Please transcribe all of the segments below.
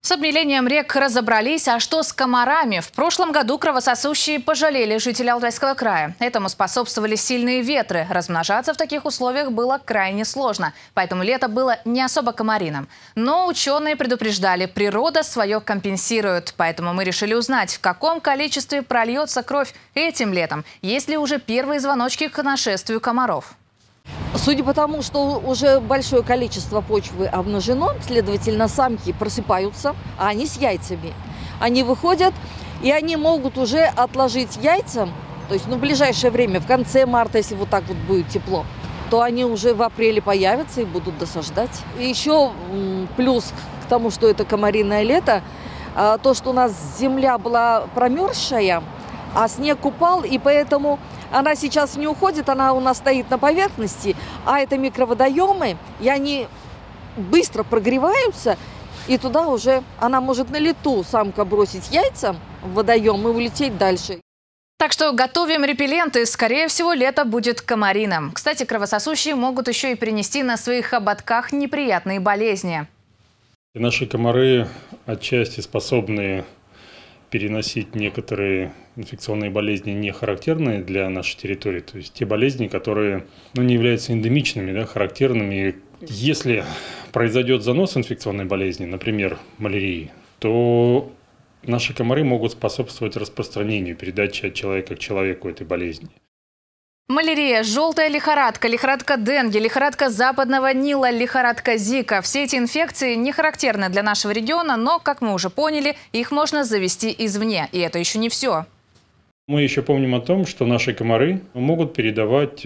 С обмелением рек разобрались, а что с комарами? В прошлом году кровососущие пожалели жителей Алтайского края. Этому способствовали сильные ветры. Размножаться в таких условиях было крайне сложно, поэтому лето было не особо комариным. Но ученые предупреждали, природа свое компенсирует. Поэтому мы решили узнать, в каком количестве прольется кровь этим летом. Есть ли уже первые звоночки к нашествию комаров? Судя по тому, что уже большое количество почвы обнажено, следовательно, самки просыпаются, а они с яйцами. Они выходят, и они могут уже отложить яйца, то есть в ближайшее время, в конце марта, если вот так вот будет тепло, то они уже в апреле появятся и будут досаждать. И еще плюс к тому, что это комариное лето, то, что у нас земля была промерзшая, а снег упал, и поэтому она сейчас не уходит, она у нас стоит на поверхности, а это микроводоемы, и они быстро прогреваются, и туда уже она может на лету, самка, бросить яйца в водоем и улететь дальше. Так что готовим репелленты. Скорее всего, лето будет комариным. Кстати, кровососущие могут еще и принести на своих хоботках неприятные болезни. И наши комары отчасти способны переносить некоторые инфекционные болезни, не характерные для нашей территории. То есть те болезни, которые не являются эндемичными, характерными. Если произойдет занос инфекционной болезни, например, малярии, то наши комары могут способствовать распространению, передаче от человека к человеку этой болезни. Малярия, желтая лихорадка, лихорадка Денге, лихорадка западного Нила, лихорадка Зика. Все эти инфекции не характерны для нашего региона, но, как мы уже поняли, их можно завести извне. И это еще не все. Мы еще помним о том, что наши комары могут передавать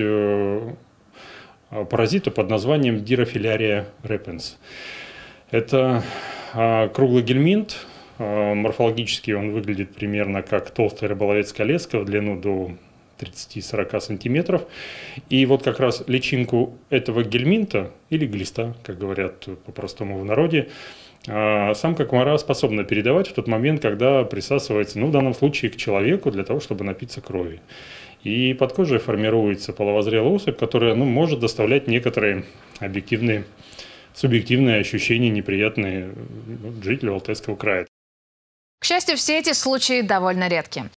паразиту под названием Dirofilaria repens. Это круглый гельминт. Морфологически он выглядит примерно как толстая рыболовецкая леска в длину до 30-40 сантиметров. И вот как раз личинку этого гельминта, или глиста, как говорят по-простому в народе, самка комара способна передавать в тот момент, когда присасывается, в данном случае к человеку, для того, чтобы напиться крови. И под кожей формируется половозрелая особь, которая может доставлять некоторые объективные, субъективные ощущения неприятные жителю Алтайского края. К счастью, все эти случаи довольно редки.